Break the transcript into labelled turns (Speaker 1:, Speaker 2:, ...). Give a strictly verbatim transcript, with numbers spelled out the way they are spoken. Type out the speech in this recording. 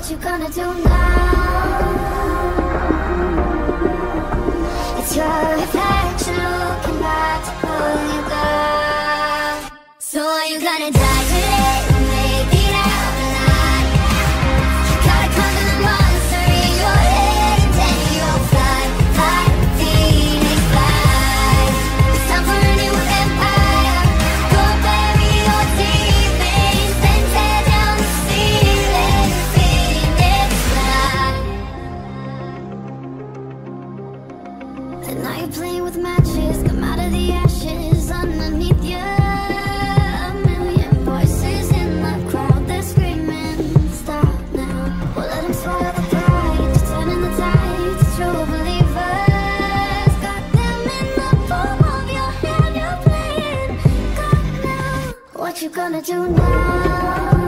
Speaker 1: What you gonna do now? It's your reflection looking back to pull you down. So are you gonna die today or make it out alive? You gotta conquer the monster in your head, and then you'll fly, fly, Phoenix fly. It's time for a new empire. Go bury your demons, then tear down the ceiling, Phoenix fly. And now you're playing with matches, come out of the ashes underneath you. A million voices in the crowd, they're screaming, stop now. Well, let them swallow the pride, just turning the tide to true believers. Got them in the palm of your hand, you're playing God now. What you gonna do now?